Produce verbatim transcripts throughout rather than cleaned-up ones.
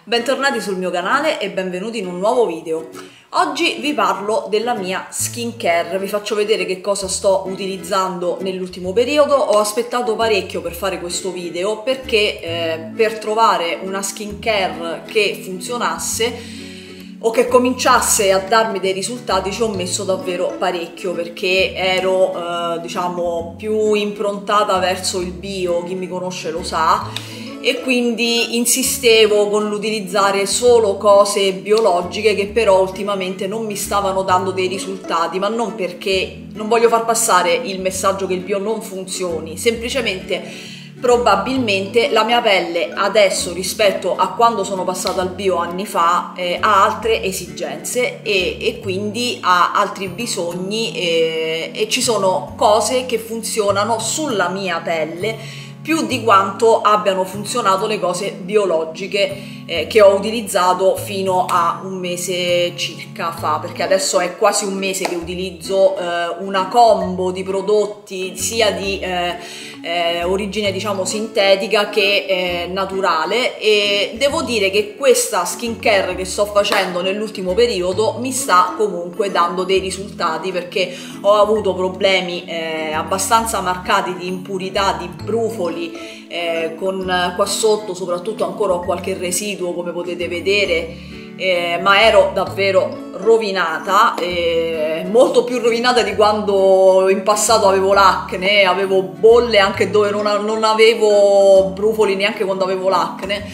Bentornati sul mio canale e benvenuti in un nuovo video. Oggi vi parlo della mia skincare, vi faccio vedere che cosa sto utilizzando nell'ultimo periodo. Ho aspettato parecchio per fare questo video perché eh, per trovare una skincare che funzionasse o che cominciasse a darmi dei risultati ci ho messo davvero parecchio, perché ero eh, diciamo più improntata verso il bio, chi mi conosce lo sa, e quindi insistevo con l'utilizzare solo cose biologiche che però ultimamente non mi stavano dando dei risultati, ma non perché non voglio far passare il messaggio che il bio non funzioni, semplicemente probabilmente la mia pelle adesso rispetto a quando sono passata al bio anni fa eh, ha altre esigenze e, e quindi ha altri bisogni e, e ci sono cose che funzionano sulla mia pelle più di quanto abbiano funzionato le cose biologiche eh, che ho utilizzato fino a un mese circa fa, perché adesso è quasi un mese che utilizzo eh, una combo di prodotti sia di eh, eh, origine diciamo sintetica che eh, naturale, e devo dire che questa skincare che sto facendo nell'ultimo periodo mi sta comunque dando dei risultati, perché ho avuto problemi eh, abbastanza marcati di impurità, di brufoli Eh, con qua sotto soprattutto ancora ho qualche residuo come potete vedere, eh, ma ero davvero rovinata, eh, molto più rovinata di quando in passato avevo l'acne, avevo bolle anche dove non, non avevo brufoli neanche quando avevo l'acne,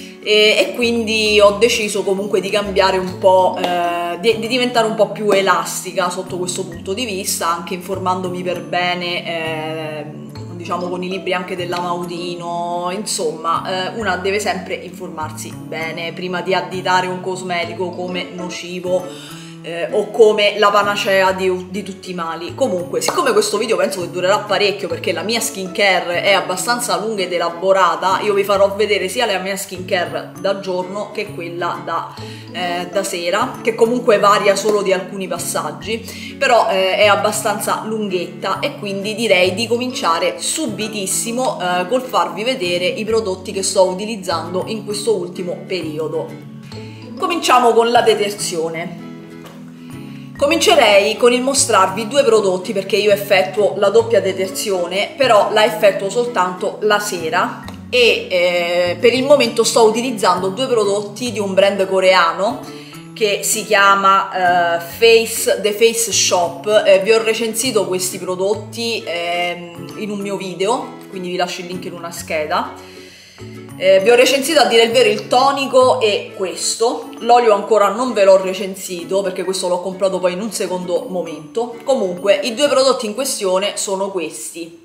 e, e quindi ho deciso comunque di cambiare un po', eh, di, di diventare un po' più elastica sotto questo punto di vista, anche informandomi per bene, eh, diciamo con i libri anche della Maudino. Insomma, eh, una deve sempre informarsi bene prima di additare un cosmetico come nocivo eh, o come la panacea di, di tutti i mali. Comunque, siccome questo video penso che durerà parecchio perché la mia skincare è abbastanza lunga ed elaborata, io vi farò vedere sia la mia skincare da giorno che quella da, eh, da sera, che comunque varia solo di alcuni passaggi, però eh, è abbastanza lunghetta, e quindi direi di cominciare subitissimo eh, col farvi vedere i prodotti che sto utilizzando in questo ultimo periodo. Cominciamo con la detersione. Comincerei con il mostrarvi due prodotti, perché io effettuo la doppia detersione, però la effettuo soltanto la sera, e eh, per il momento sto utilizzando due prodotti di un brand coreano che si chiama uh, Face, The Face Shop. Eh, vi ho recensito questi prodotti eh, in un mio video, quindi vi lascio il link in una scheda. Eh, vi ho recensito, a dire il vero, il tonico e questo. L'olio ancora non ve l'ho recensito perché questo l'ho comprato poi in un secondo momento. Comunque i due prodotti in questione sono questi.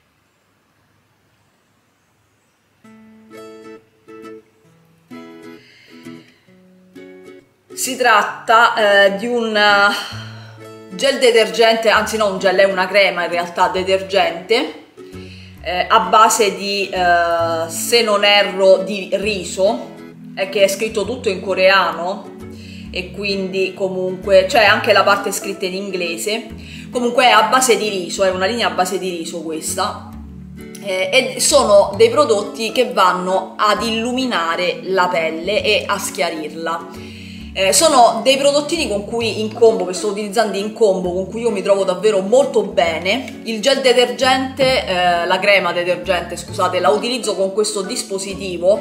Si tratta eh, di un gel detergente, anzi no, un gel, è una crema in realtà detergente eh, a base di, eh, se non erro, di riso, è che è scritto tutto in coreano e quindi comunque c'è anche la parte scritta in inglese. Comunque è a base di riso, è una linea a base di riso questa, eh, e sono dei prodotti che vanno ad illuminare la pelle e a schiarirla. Eh, sono dei prodottini con cui in combo, che sto utilizzando in combo, con cui io mi trovo davvero molto bene. Il gel detergente, eh, la crema detergente, scusate, la utilizzo con questo dispositivo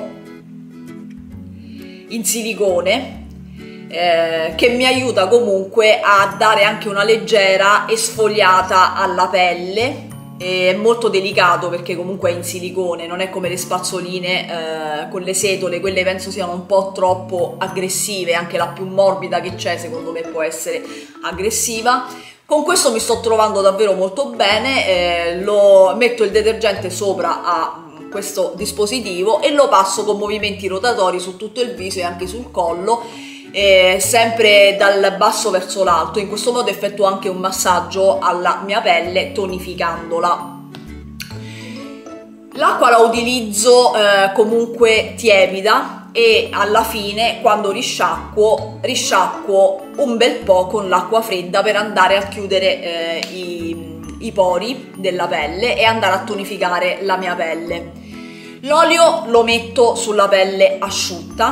in silicone, eh, che mi aiuta comunque a dare anche una leggera esfoliata alla pelle. È molto delicato perché comunque è in silicone, non è come le spazzoline eh, con le setole, quelle penso siano un po' troppo aggressive, anche la più morbida che c'è secondo me può essere aggressiva. Con questo mi sto trovando davvero molto bene, eh, lo metto il detergente sopra a questo dispositivo e lo passo con movimenti rotatori su tutto il viso e anche sul collo, Eh, sempre dal basso verso l'alto. In questo modo effettuo anche un massaggio alla mia pelle tonificandola. L'acqua la utilizzo eh, comunque tiepida, e alla fine quando risciacquo risciacquo un bel po' con l'acqua fredda per andare a chiudere eh, i, i pori della pelle e andare a tonificare la mia pelle. L'olio lo metto sulla pelle asciutta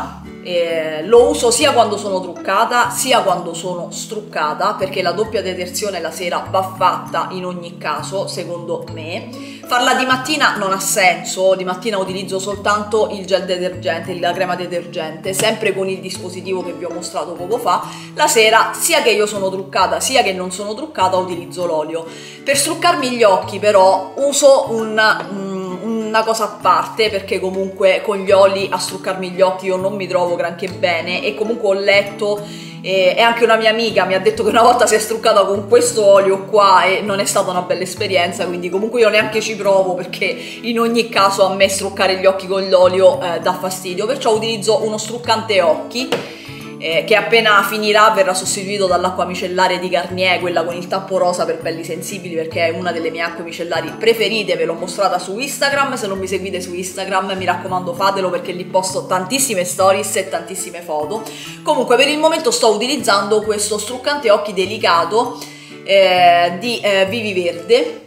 Eh, lo uso sia quando sono truccata sia quando sono struccata, perché la doppia detersione la sera va fatta in ogni caso, secondo me. Farla di mattina non ha senso, di mattina utilizzo soltanto il gel detergente, la crema detergente, sempre con il dispositivo che vi ho mostrato poco fa. La sera, sia che io sono truccata sia che non sono truccata, utilizzo l'olio. Per struccarmi gli occhi però uso un... un una cosa a parte, perché comunque con gli oli a struccarmi gli occhi io non mi trovo granché bene, e comunque ho letto eh, e anche una mia amica mi ha detto che una volta si è struccata con questo olio qua e non è stata una bella esperienza, quindi comunque io neanche ci provo, perché in ogni caso a me struccare gli occhi con l'olio eh, dà fastidio. Perciò utilizzo uno struccante occhi Eh, che appena finirà verrà sostituito dall'acqua micellaria di Garnier, quella con il tappo rosa per pelli sensibili, perché è una delle mie acque micellari preferite. Ve l'ho mostrata su Instagram, se non mi seguite su Instagram mi raccomando fatelo, perché lì posto tantissime stories e tantissime foto. Comunque per il momento sto utilizzando questo struccante occhi delicato eh, di eh, Vivi Verde,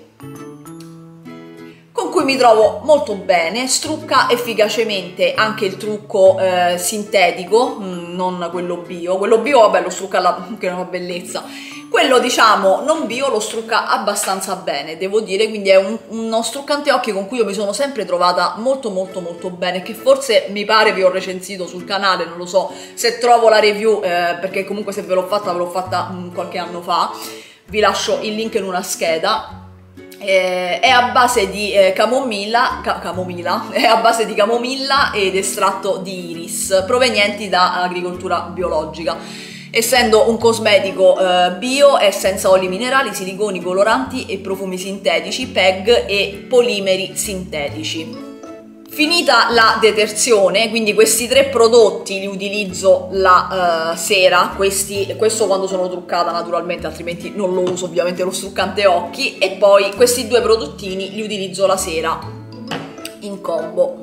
con cui mi trovo molto bene, strucca efficacemente anche il trucco eh, sintetico, mh, non quello bio. Quello bio, vabbè, lo strucca la, che è una bellezza. Quello, diciamo, non bio lo strucca abbastanza bene, devo dire, quindi è un, uno struccante occhi con cui io mi sono sempre trovata molto molto molto bene, che forse mi pare vi ho recensito sul canale, non lo so, se trovo la review, eh, perché comunque se ve l'ho fatta ve l'ho fatta mh, qualche anno fa, vi lascio il link in una scheda. Eh, è a base di eh, camomilla, ca camomilla, è a base di camomilla ed estratto di iris, provenienti da agricoltura biologica. Essendo un cosmetico eh, bio, è senza oli minerali, siliconi, coloranti e profumi sintetici, P E G e polimeri sintetici. Finita la detersione, quindi questi tre prodotti li utilizzo la uh, sera, questi, questo quando sono truccata naturalmente, altrimenti non lo uso ovviamente lo struccante occhi, e poi questi due prodottini li utilizzo la sera in combo.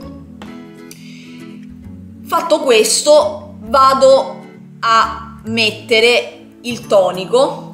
Fatto questo vado a mettere il tonico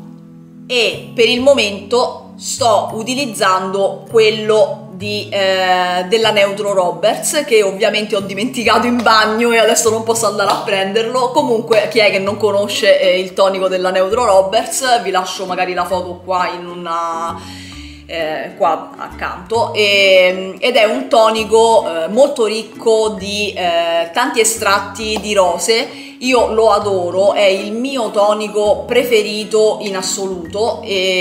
e per il momento sto utilizzando quello Di, eh, della Neutro Roberts, che ovviamente ho dimenticato in bagno e adesso non posso andare a prenderlo. Comunque chi è che non conosce eh, il tonico della Neutro Roberts, vi lascio magari la foto qua in una eh, qua accanto, e, ed è un tonico eh, molto ricco di eh, tanti estratti di rose. Io lo adoro, è il mio tonico preferito in assoluto,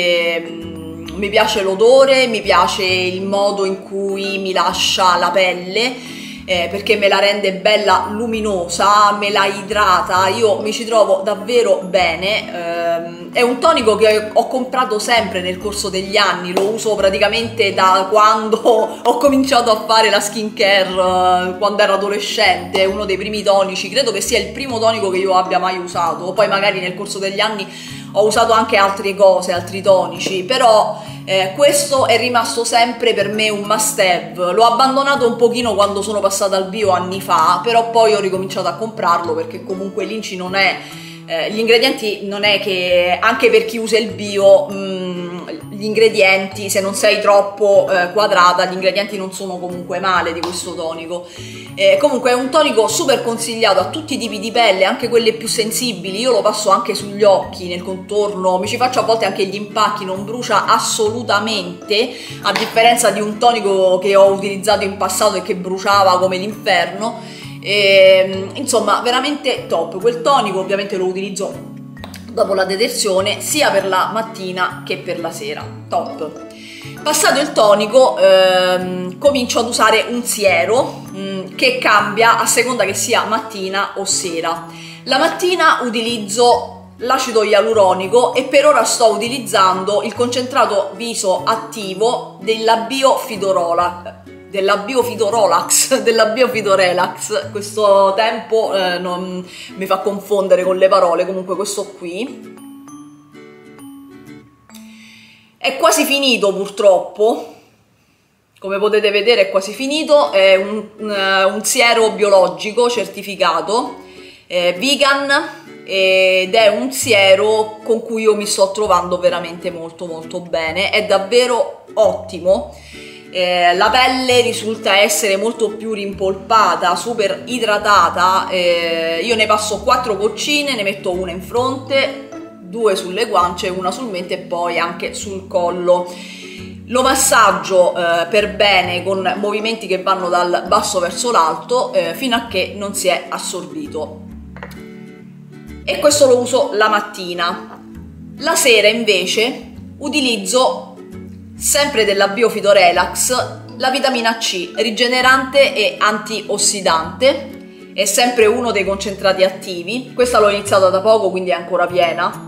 e mi piace l'odore, mi piace il modo in cui mi lascia la pelle, eh, perché me la rende bella luminosa, me la idrata, io mi ci trovo davvero bene. Eh, è un tonico che ho comprato sempre nel corso degli anni, lo uso praticamente da quando ho cominciato a fare la skincare, eh, quando ero adolescente. È uno dei primi tonici, credo che sia il primo tonico che io abbia mai usato. Poi magari nel corso degli anni ho usato anche altre cose, altri tonici, però eh, questo è rimasto sempre per me un must have. L'ho abbandonato un pochino quando sono passata al bio anni fa, però poi ho ricominciato a comprarlo, perché comunque l'Inci non è, eh, gli ingredienti non è che, anche per chi usa il bio, mh, gli ingredienti, se non sei troppo eh, quadrata, gli ingredienti non sono comunque male di questo tonico. Eh, comunque è un tonico super consigliato a tutti i tipi di pelle, anche quelle più sensibili. Io lo passo anche sugli occhi, nel contorno, mi ci faccio a volte anche gli impacchi, non brucia assolutamente, a differenza di un tonico che ho utilizzato in passato e che bruciava come l'inferno. E, insomma, veramente top. Quel tonico ovviamente lo utilizzo dopo la detersione, sia per la mattina che per la sera, top. Passato il tonico ehm, comincio ad usare un siero mh, che cambia a seconda che sia mattina o sera. La mattina utilizzo l'acido ialuronico e per ora sto utilizzando il concentrato viso attivo della Biofidorola della Biofidorolax, della Biofidorelax. Questo tempo eh, non mi fa confondere con le parole. Comunque questo qui è quasi finito, purtroppo, come potete vedere è quasi finito. È un, un siero biologico certificato, eh, vegan, ed è un siero con cui io mi sto trovando veramente molto molto bene, è davvero ottimo. Eh, la pelle risulta essere molto più rimpolpata, super idratata. Eh, io ne passo quattro goccine, ne metto una in fronte, due sulle guance, una sul mento e poi anche sul collo. Lo massaggio eh, per bene con movimenti che vanno dal basso verso l'alto eh, fino a che non si è assorbito. E questo lo uso la mattina. La sera invece utilizzo sempre della Biofito Relax la vitamina C, rigenerante e antiossidante, è sempre uno dei concentrati attivi. Questa l'ho iniziata da poco, quindi è ancora piena.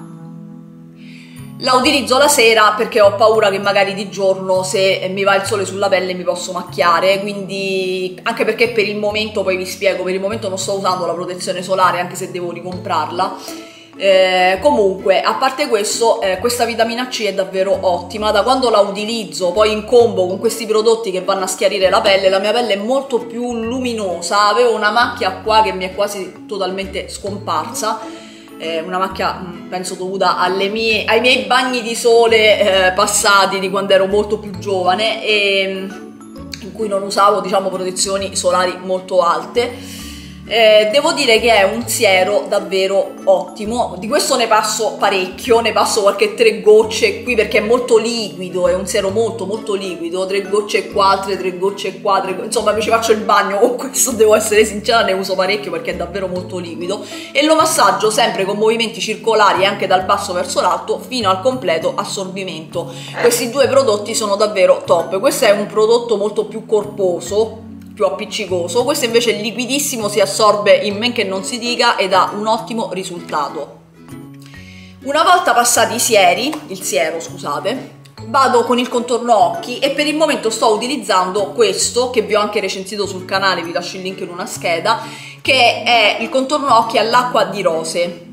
La utilizzo la sera perché ho paura che magari di giorno, se mi va il sole sulla pelle, mi posso macchiare, quindi anche perché per il momento, poi vi spiego, per il momento non sto usando la protezione solare, anche se devo ricomprarla. Eh, comunque, a parte questo, eh, questa vitamina C è davvero ottima. Da quando la utilizzo poi in combo con questi prodotti che vanno a schiarire la pelle, la mia pelle è molto più luminosa. Avevo una macchia qua che mi è quasi totalmente scomparsa, eh, una macchia penso dovuta alle mie, ai miei bagni di sole eh, passati di quando ero molto più giovane e in cui non usavo, diciamo, protezioni solari molto alte. Eh, devo dire che è un siero davvero ottimo. Di questo ne passo parecchio, ne passo qualche tre gocce qui perché è molto liquido, è un siero molto molto liquido, tre gocce qua, altre tre gocce qua, tre... insomma mi ci faccio il bagno con questo, devo essere sincera, ne uso parecchio perché è davvero molto liquido e lo massaggio sempre con movimenti circolari anche dal basso verso l'alto fino al completo assorbimento. Questi due prodotti sono davvero top. Questo è un prodotto molto più corposo, più appiccicoso, questo invece è liquidissimo, si assorbe in men che non si dica ed ha un ottimo risultato. Una volta passati i sieri, il siero scusate, vado con il contorno occhi e per il momento sto utilizzando questo che vi ho anche recensito sul canale, vi lascio il link in una scheda, che è il contorno occhi all'acqua di rose.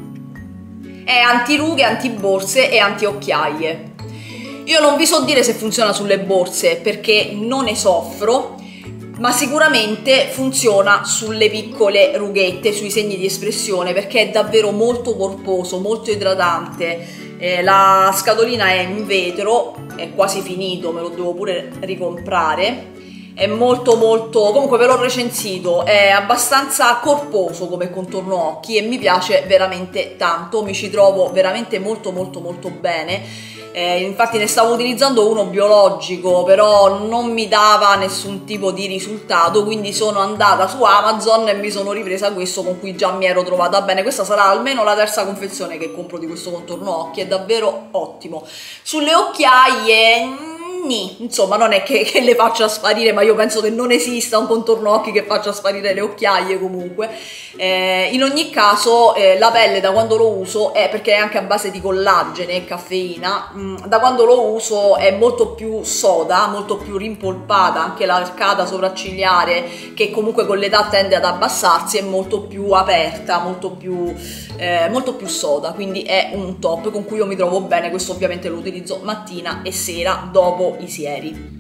È antirughe, antiborse e antiocchiaie. Io non vi so dire se funziona sulle borse perché non ne soffro, ma sicuramente funziona sulle piccole rughette, sui segni di espressione, perché è davvero molto corposo, molto idratante. Eh, la scatolina è in vetro, è quasi finito, me lo devo pure ricomprare. È molto molto, comunque ve l'ho recensito, è abbastanza corposo come contorno occhi e mi piace veramente tanto, mi ci trovo veramente molto molto molto bene. Eh, infatti ne stavo utilizzando uno biologico, però non mi dava nessun tipo di risultato, quindi sono andata su Amazon e mi sono ripresa questo con cui già mi ero trovata bene. Questa sarà almeno la terza confezione che compro di questo contorno occhi, è davvero ottimo. Sulle occhiaie insomma non è che, che le faccia sparire, ma io penso che non esista un contorno occhi che faccia sparire le occhiaie comunque. Eh, in ogni caso eh, la pelle da quando lo uso è, perché è anche a base di collagene e caffeina, mh, da quando lo uso è molto più soda, molto più rimpolpata, anche l'arcata sopraccigliare che comunque con l'età tende ad abbassarsi è molto più aperta, molto più, eh, molto più soda, quindi è un top con cui io mi trovo bene. Questo ovviamente lo utilizzo mattina e sera dopo i sieri.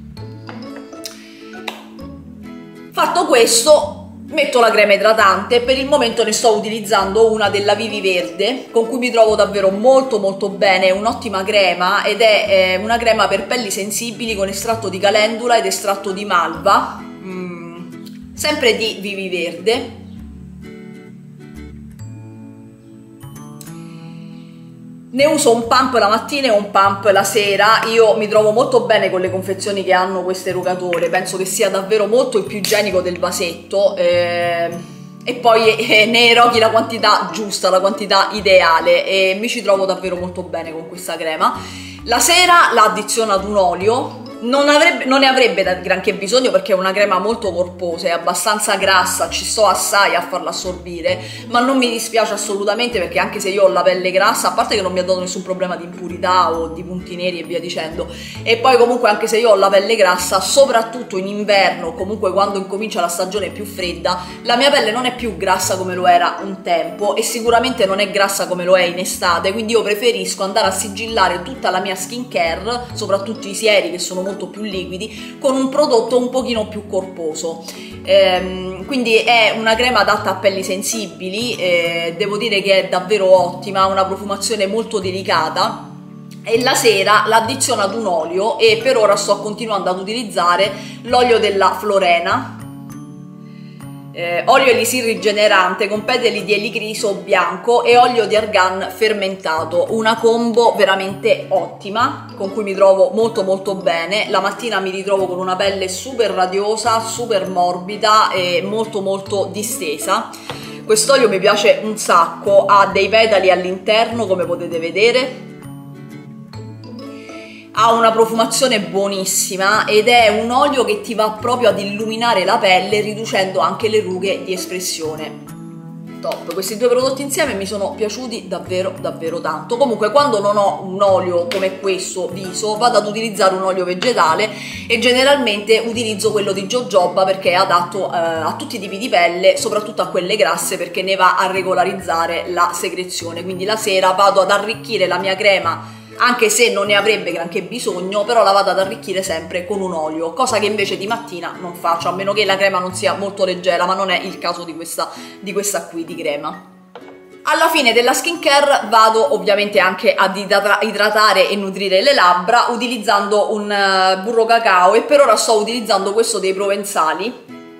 Fatto questo, metto la crema idratante. Per il momento ne sto utilizzando una della Vivi Verde con cui mi trovo davvero molto molto bene, è un'ottima crema ed è eh, una crema per pelli sensibili con estratto di calendula ed estratto di malva, mm, sempre di Vivi Verde. Ne uso un pump la mattina e un pump la sera. Io mi trovo molto bene con le confezioni che hanno questo erogatore, penso che sia davvero molto il più igienico del vasetto eh, e poi eh, ne eroghi la quantità giusta, la quantità ideale e mi ci trovo davvero molto bene con questa crema. La sera la addiziono ad un olio. Non, avrebbe, non ne avrebbe da granché bisogno perché è una crema molto corposa, è abbastanza grassa, ci sto assai a farla assorbire, ma non mi dispiace assolutamente perché anche se io ho la pelle grassa, a parte che non mi ha dato nessun problema di impurità o di punti neri e via dicendo, e poi comunque anche se io ho la pelle grassa, soprattutto in inverno, comunque quando incomincia la stagione più fredda, la mia pelle non è più grassa come lo era un tempo e sicuramente non è grassa come lo è in estate, quindi io preferisco andare a sigillare tutta la mia skincare, soprattutto i sieri che sono molto molto più liquidi, con un prodotto un pochino più corposo. Ehm, quindi è una crema adatta a pelli sensibili, eh, devo dire che è davvero ottima, ha una profumazione molto delicata, e la sera l'addiziono ad un olio, e per ora sto continuando ad utilizzare l'olio della Florena, eh, olio elisir rigenerante con petali di elicriso bianco e olio di argan fermentato, una combo veramente ottima con cui mi trovo molto molto bene. La mattina mi ritrovo con una pelle super radiosa, super morbida e molto molto distesa. Quest'olio mi piace un sacco, ha dei petali all'interno come potete vedere, ha una profumazione buonissima ed è un olio che ti va proprio ad illuminare la pelle riducendo anche le rughe di espressione. Top, questi due prodotti insieme mi sono piaciuti davvero davvero tanto. Comunque quando non ho un olio come questo viso vado ad utilizzare un olio vegetale e generalmente utilizzo quello di jojoba perché è adatto eh, a tutti i tipi di pelle, soprattutto a quelle grasse, perché ne va a regolarizzare la secrezione. Quindi la sera vado ad arricchire la mia crema, anche se non ne avrebbe granché bisogno, però la vado ad arricchire sempre con un olio, cosa che invece di mattina non faccio, a meno che la crema non sia molto leggera, ma non è il caso di questa, di questa qui di crema. Alla fine della skincare vado ovviamente anche ad idratare e nutrire le labbra utilizzando un burro cacao, e per ora sto utilizzando questo dei Provenzali,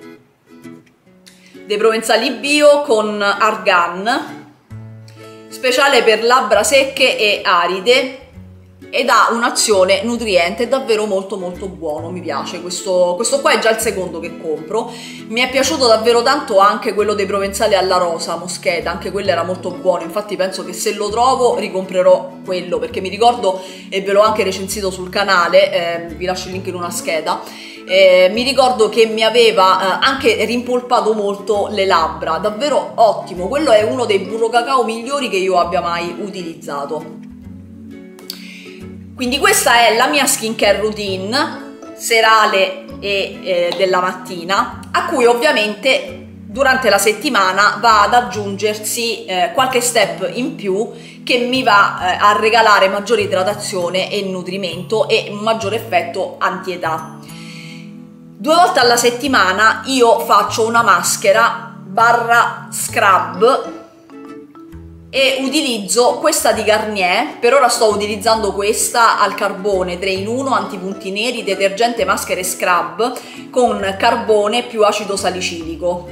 dei Provenzali bio con argan, speciale per labbra secche e aride, ed ha un'azione nutriente davvero molto molto buono. Mi piace questo, questo qua è già il secondo che compro. Mi è piaciuto davvero tanto anche quello dei Provenzali alla rosa moscheta, anche quello era molto buono, infatti penso che se lo trovo ricomprerò quello, perché mi ricordo, e ve l'ho anche recensito sul canale, eh, vi lascio il link in una scheda, eh, mi ricordo che mi aveva eh, anche rimpolpato molto le labbra, davvero ottimo. Quello è uno dei burro cacao migliori che io abbia mai utilizzato. Quindi questa è la mia skincare routine serale e eh, della mattina, a cui ovviamente durante la settimana va ad aggiungersi eh, qualche step in più che mi va eh, a regalare maggiore idratazione e nutrimento e un maggiore effetto anti-età. Due volte alla settimana io faccio una maschera barra scrub e utilizzo questa di Garnier. Per ora sto utilizzando questa al carbone tre in uno, antipunti neri, detergente, maschera e scrub con carbone più acido salicilico.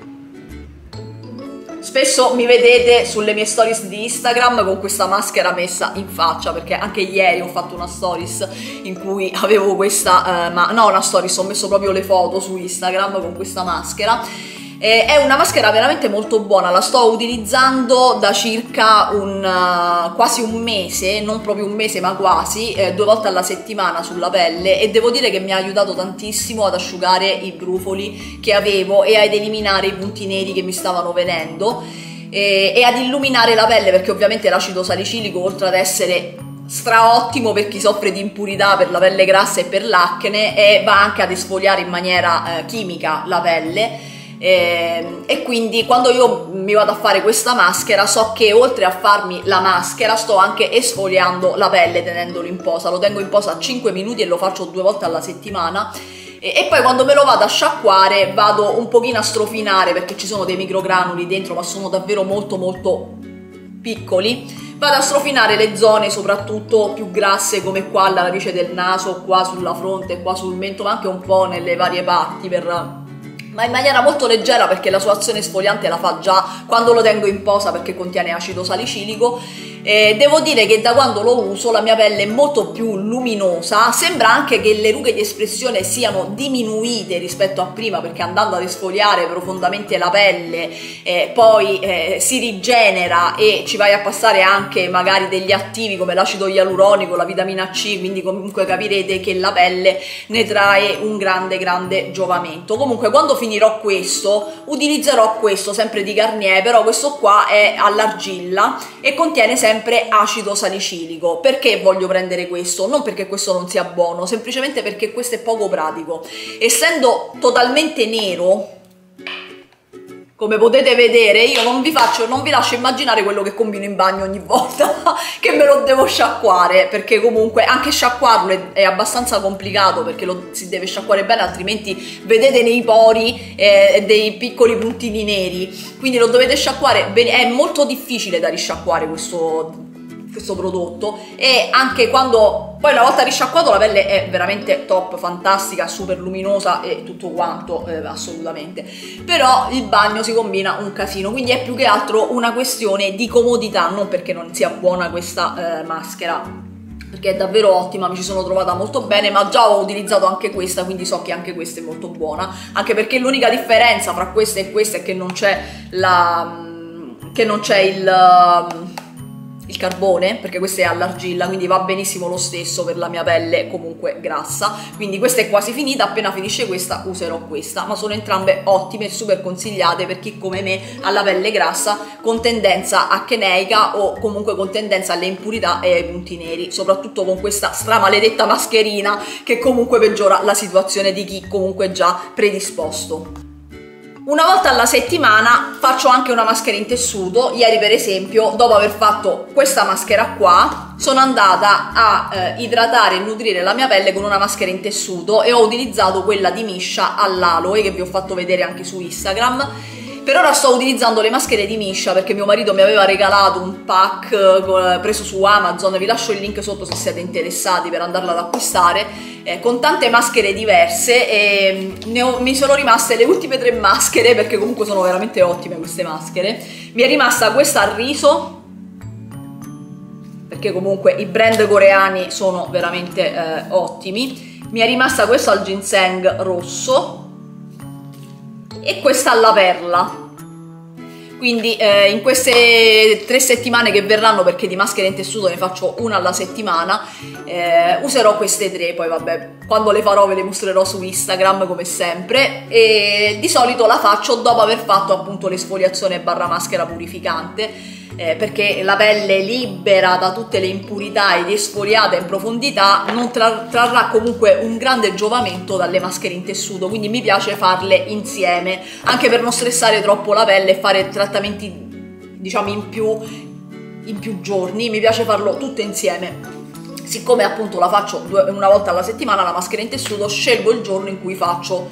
Spesso mi vedete sulle mie stories di Instagram con questa maschera messa in faccia, perché anche ieri ho fatto una stories in cui avevo questa, eh, ma no, una stories, ho messo proprio le foto su Instagram con questa maschera. Eh, è una maschera veramente molto buona, la sto utilizzando da circa un uh, quasi un mese, non proprio un mese ma quasi, eh, due volte alla settimana sulla pelle, e devo dire che mi ha aiutato tantissimo ad asciugare i brufoli che avevo e ad eliminare i punti neri che mi stavano venendo e, e ad illuminare la pelle, perché ovviamente l'acido salicilico, oltre ad essere straottimo per chi soffre di impurità per la pelle grassa e per l'acne, e va anche ad esfoliare in maniera eh, chimica la pelle. E, e quindi quando io mi vado a fare questa maschera so che oltre a farmi la maschera sto anche esfoliando la pelle tenendolo in posa. Lo tengo in posa cinque minuti e lo faccio due volte alla settimana, e, e poi quando me lo vado a sciacquare vado un pochino a strofinare, perché ci sono dei microgranuli dentro ma sono davvero molto molto piccoli. Vado a strofinare le zone soprattutto più grasse, come qua alla radice del naso, qua sulla fronte, qua sul mento, ma anche un po' nelle varie parti, per ma in maniera molto leggera, perché la sua azione esfoliante la fa già quando lo tengo in posa, perché contiene acido salicilico. E devo dire che da quando lo uso la mia pelle è molto più luminosa, sembra anche che le rughe di espressione siano diminuite rispetto a prima, perché andando ad esfoliare profondamente la pelle eh, poi eh, si rigenera e ci vai a passare anche magari degli attivi come l'acido ialuronico, la vitamina C, quindi comunque capirete che la pelle ne trae un grande grande giovamento. Comunque quando finirò questo utilizzerò questo sempre di Garnier, però questo qua è all'argilla e contiene sempre sempre acido salicilico. Perché voglio prendere questo? Non perché questo non sia buono, semplicemente perché questo è poco pratico. Essendo totalmente nero, come potete vedere, io non vi faccio, non vi lascio immaginare quello che combino in bagno ogni volta che me lo devo sciacquare, perché comunque anche sciacquarlo è, è abbastanza complicato, perché lo si deve sciacquare bene, altrimenti vedete nei pori eh, dei piccoli puntini neri, quindi lo dovete sciacquare bene. È molto difficile da risciacquare questo questo prodotto, e anche quando poi una volta risciacquato la pelle è veramente top, fantastica, super luminosa e tutto quanto, eh, assolutamente. Però il bagno si combina un casino, quindi è più che altro una questione di comodità, non perché non sia buona questa eh, maschera, perché è davvero ottima, mi ci sono trovata molto bene, ma già ho utilizzato anche questa, quindi so che anche questa è molto buona, anche perché l'unica differenza fra questa e questa è che non c'è la che non c'è il il carbone, perché questa è all'argilla, quindi va benissimo lo stesso per la mia pelle comunque grassa. Quindi questa è quasi finita, appena finisce questa userò questa, ma sono entrambe ottime e super consigliate per chi come me ha la pelle grassa con tendenza acneica o comunque con tendenza alle impurità e ai punti neri, soprattutto con questa stramaledetta mascherina che comunque peggiora la situazione di chi comunque è già predisposto. Una volta alla settimana faccio anche una maschera in tessuto. Ieri per esempio, dopo aver fatto questa maschera qua, sono andata a eh, idratare e nutrire la mia pelle con una maschera in tessuto e ho utilizzato quella di Missha all'aloe che vi ho fatto vedere anche su Instagram. Per ora sto utilizzando le maschere di Missha perché mio marito mi aveva regalato un pack eh, preso su Amazon, vi lascio il link sotto se siete interessati per andarla ad acquistare, eh, con tante maschere diverse, e ne ho, mi sono rimaste le ultime tre maschere perché comunque sono veramente ottime queste maschere. Mi è rimasta questa al riso, perché comunque i brand coreani sono veramente eh, ottimi. Mi è rimasta questa al ginseng rosso e questa alla perla. Quindi eh, in queste tre settimane che verranno, perché di maschere in tessuto ne faccio una alla settimana, eh, userò queste tre. Poi vabbè, quando le farò ve le mostrerò su Instagram come sempre, e di solito la faccio dopo aver fatto appunto l'esfoliazione barra maschera purificante, eh, perché la pelle libera da tutte le impurità ed esfoliata in profondità non tra trarrà comunque un grande giovamento dalle maschere in tessuto, quindi mi piace farle insieme, anche per non stressare troppo la pelle e fare trattamenti diciamo in più, in più giorni. Mi piace farlo tutto insieme. Siccome appunto la faccio due, una volta alla settimana la maschera in tessuto, scelgo il giorno in cui faccio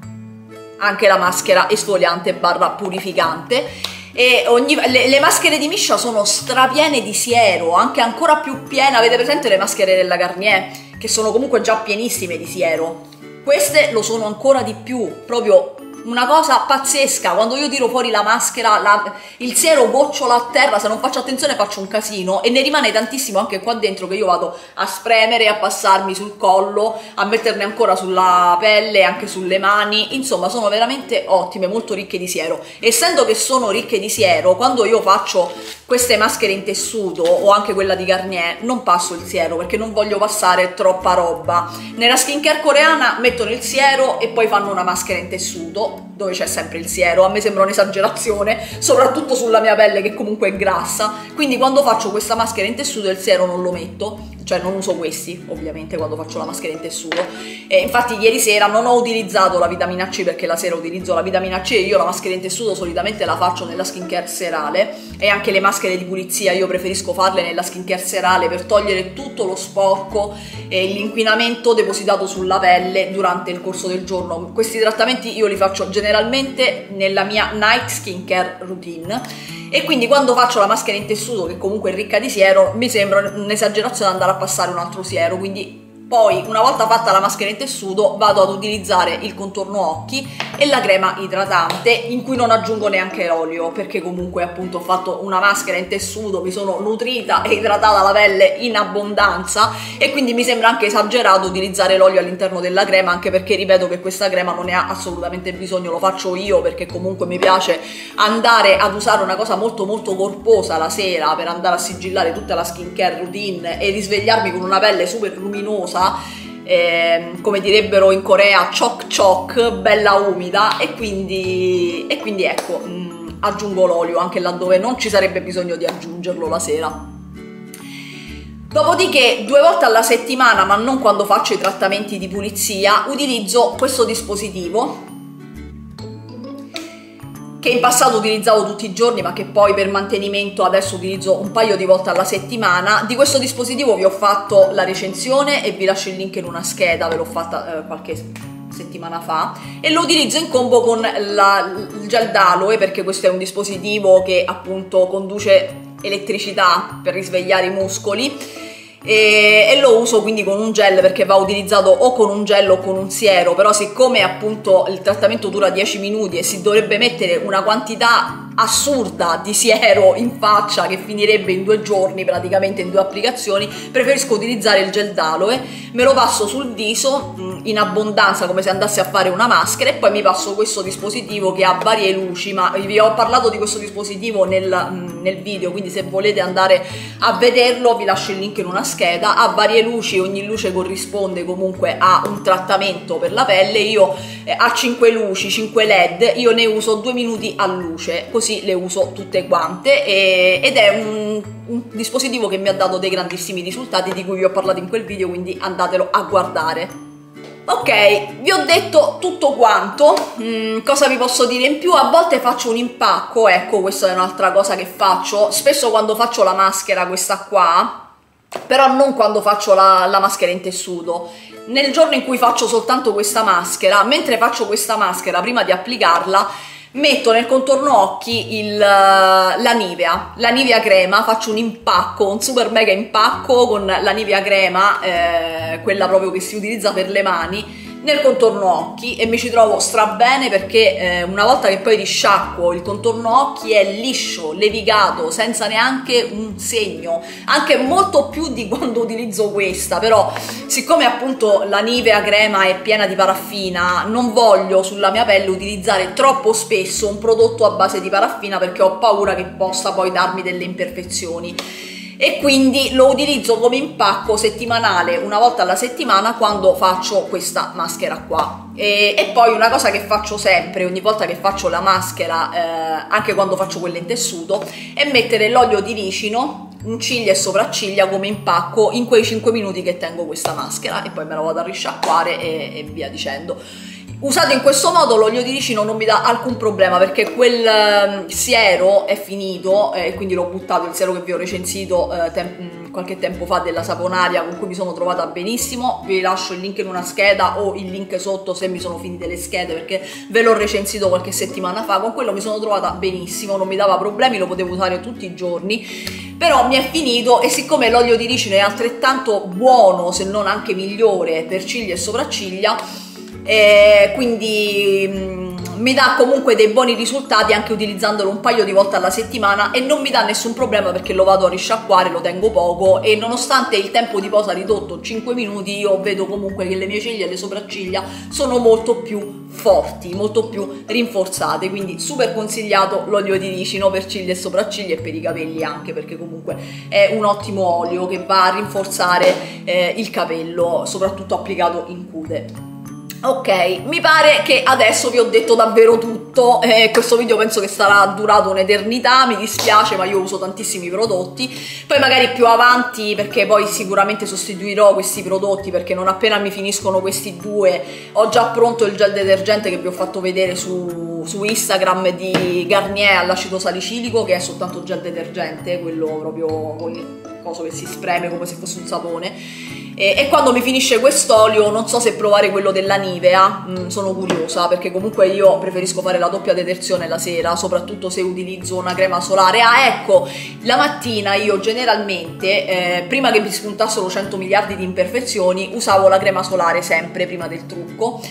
anche la maschera esfoliante barra purificante. E ogni, le, le maschere di Missha sono strapiene di siero, anche ancora più piene. Avete presente le maschere della Garnier che sono comunque già pienissime di siero? Queste lo sono ancora di più, proprio una cosa pazzesca. Quando io tiro fuori la maschera, la, il siero gocciola a terra, se non faccio attenzione faccio un casino, e ne rimane tantissimo anche qua dentro che io vado a spremere, a passarmi sul collo, a metterne ancora sulla pelle, anche sulle mani. Insomma, sono veramente ottime, molto ricche di siero. Essendo che sono ricche di siero, quando io faccio queste maschere in tessuto o anche quella di Garnier non passo il siero perché non voglio passare troppa roba. Nella skincare coreana mettono il siero e poi fanno una maschera in tessuto dove c'è sempre il siero. A me sembra un'esagerazione, soprattutto sulla mia pelle che comunque è grassa, quindi quando faccio questa maschera in tessuto il siero non lo metto, cioè non uso questi ovviamente quando faccio la maschera in tessuto. E infatti ieri sera non ho utilizzato la vitamina C perché la sera utilizzo la vitamina C, e io la maschera in tessuto solitamente la faccio nella skincare serale, e anche le maschere di pulizia io preferisco farle nella skincare serale per togliere tutto lo sporco e l'inquinamento depositato sulla pelle durante il corso del giorno. Questi trattamenti io li faccio generalmente nella mia night skincare routine, e quindi quando faccio la maschera in tessuto, che comunque è ricca di siero, mi sembra un'esagerazione andare a passare un altro siero. Quindi poi, una volta fatta la maschera in tessuto, vado ad utilizzare il contorno occhi e la crema idratante, in cui non aggiungo neanche l'olio, perché comunque appunto ho fatto una maschera in tessuto, mi sono nutrita e idratata la pelle in abbondanza, e quindi mi sembra anche esagerato utilizzare l'olio all'interno della crema, anche perché ripeto che questa crema non ne ha assolutamente bisogno, lo faccio io perché comunque mi piace andare ad usare una cosa molto molto corposa la sera per andare a sigillare tutta la skincare routine e risvegliarmi con una pelle super luminosa, Eh, come direbbero in Corea, chok chok, bella umida, e quindi, e quindi ecco, mh, aggiungo l'olio anche laddove non ci sarebbe bisogno di aggiungerlo la sera. Dopodiché due volte alla settimana, ma non quando faccio i trattamenti di pulizia, utilizzo questo dispositivo che in passato utilizzavo tutti i giorni, ma che poi per mantenimento adesso utilizzo un paio di volte alla settimana. Di questo dispositivo vi ho fatto la recensione e vi lascio il link in una scheda, ve l'ho fatta eh, qualche settimana fa, e lo utilizzo in combo con la, il gel d'aloe, perché questo è un dispositivo che appunto conduce elettricità per risvegliare i muscoli. E, e lo uso quindi con un gel, perché va utilizzato o con un gel o con un siero, però siccome appunto il trattamento dura dieci minuti e si dovrebbe mettere una quantità assurda di siero in faccia che finirebbe in due giorni, praticamente in due applicazioni, preferisco utilizzare il gel d'aloe, me lo passo sul viso in abbondanza come se andassi a fare una maschera, e poi mi passo questo dispositivo che ha varie luci, ma vi ho parlato di questo dispositivo nel, nel video, quindi se volete andare a vederlo vi lascio il link in una scheda. Ha varie luci, ogni luce corrisponde comunque a un trattamento per la pelle. Io eh, ha cinque luci, cinque led, io ne uso due minuti a luce, così le uso tutte quante, e, ed è un, un dispositivo che mi ha dato dei grandissimi risultati di cui vi ho parlato in quel video, quindi andatelo a guardare. Ok, vi ho detto tutto quanto. mm, cosa vi posso dire in più? A volte faccio un impacco, ecco, questa è un'altra cosa che faccio spesso quando faccio la maschera, questa qua, però non quando faccio la, la maschera in tessuto. Nel giorno in cui faccio soltanto questa maschera, mentre faccio questa maschera, prima di applicarla, metto nel contorno occhi il, la Nivea, la Nivea crema, faccio un impacco, un super mega impacco con la Nivea crema, eh, quella proprio che si utilizza per le mani, nel contorno occhi, e mi ci trovo strabene, perché eh, una volta che poi risciacquo il contorno occhi è liscio, levigato, senza neanche un segno, anche molto più di quando utilizzo questa. Però siccome appunto la Nivea crema è piena di paraffina, non voglio sulla mia pelle utilizzare troppo spesso un prodotto a base di paraffina, perché ho paura che possa poi darmi delle imperfezioni, e quindi lo utilizzo come impacco settimanale, una volta alla settimana, quando faccio questa maschera qua. E, e poi una cosa che faccio sempre, ogni volta che faccio la maschera, eh, anche quando faccio quella in tessuto, è mettere l'olio di ricino in ciglia e sopracciglia come impacco in quei cinque minuti che tengo questa maschera, e poi me la vado a risciacquare e, e via dicendo. Usato in questo modo l'olio di ricino non mi dà alcun problema, perché quel siero è finito, e eh, quindi l'ho buttato, il siero che vi ho recensito eh, tem qualche tempo fa della Saponaria, con cui mi sono trovata benissimo. Vi lascio il link in una scheda o il link sotto se mi sono finite le schede, perché ve l'ho recensito qualche settimana fa. Con quello mi sono trovata benissimo, non mi dava problemi, lo potevo usare tutti i giorni. Però mi è finito, e siccome l'olio di ricino è altrettanto buono, se non anche migliore, per ciglia e sopracciglia, e quindi mh, mi dà comunque dei buoni risultati anche utilizzandolo un paio di volte alla settimana, e non mi dà nessun problema perché lo vado a risciacquare, lo tengo poco, e nonostante il tempo di posa ridotto cinque minuti, io vedo comunque che le mie ciglia e le sopracciglia sono molto più forti, molto più rinforzate. Quindi super consigliato l'olio di ricino per ciglia e sopracciglia, e per i capelli anche, perché comunque è un ottimo olio che va a rinforzare eh, il capello, soprattutto applicato in cute. Ok, mi pare che adesso vi ho detto davvero tutto. Eh, questo video penso che sarà durato un'eternità, mi dispiace, ma io uso tantissimi prodotti. Poi magari più avanti, perché poi sicuramente sostituirò questi prodotti, perché non appena mi finiscono questi due ho già pronto il gel detergente che vi ho fatto vedere su, su Instagram, di Garnier all'acido salicilico, che è soltanto gel detergente, quello proprio con il coso che si spreme come se fosse un sapone. E, e quando mi finisce quest'olio non so se provare quello della Nivea, mm, sono curiosa, perché comunque io preferisco fare la doppia detersione la sera, soprattutto se utilizzo una crema solare. Ah, ecco, la mattina io generalmente, eh, prima che mi spuntassero cento miliardi di imperfezioni, usavo la crema solare sempre prima del trucco.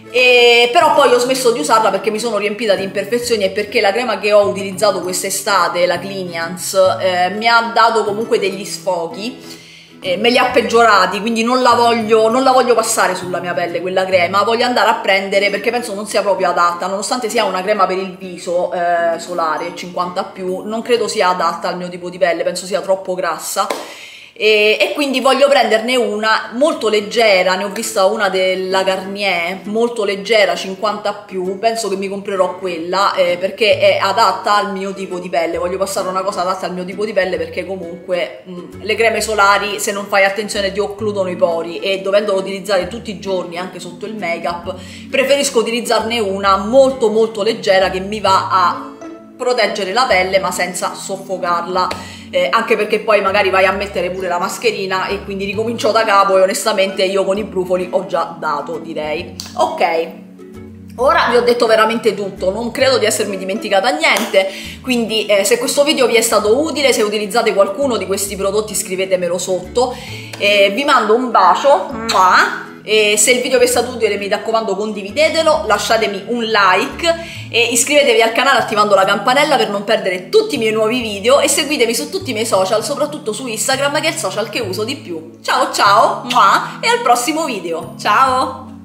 E però poi ho smesso di usarla perché mi sono riempita di imperfezioni, e perché la crema che ho utilizzato quest'estate, la Cliniance, eh, mi ha dato comunque degli sfoghi, eh, me li ha peggiorati, quindi non la voglio, non la voglio passare sulla mia pelle quella crema. Voglio andare a prendere, perché penso non sia proprio adatta, nonostante sia una crema per il viso eh, solare cinquanta più, non credo sia adatta al mio tipo di pelle, penso sia troppo grassa. E, e quindi voglio prenderne una molto leggera. Ne ho vista una della Garnier molto leggera, cinquanta più, penso che mi comprerò quella, eh, perché è adatta al mio tipo di pelle. Voglio passare una cosa adatta al mio tipo di pelle, perché comunque mh, le creme solari, se non fai attenzione, ti occludono i pori, e dovendolo utilizzare tutti i giorni anche sotto il make up, preferisco utilizzarne una molto molto leggera, che mi va a proteggere la pelle ma senza soffocarla. Eh, anche perché poi magari vai a mettere pure la mascherina e quindi ricomincio da capo, e onestamente io con i brufoli ho già dato, direi. Ok, Ora vi ho detto veramente tutto, non credo di essermi dimenticata niente, quindi eh, se questo video vi è stato utile, se utilizzate qualcuno di questi prodotti scrivetemelo sotto, eh, vi mando un bacio, e se il video vi è stato utile mi raccomando condividetelo, lasciatemi un like e iscrivetevi al canale attivando la campanella per non perdere tutti i miei nuovi video e seguitemi su tutti i miei social, soprattutto su Instagram che è il social che uso di più. Ciao ciao e al prossimo video, ciao!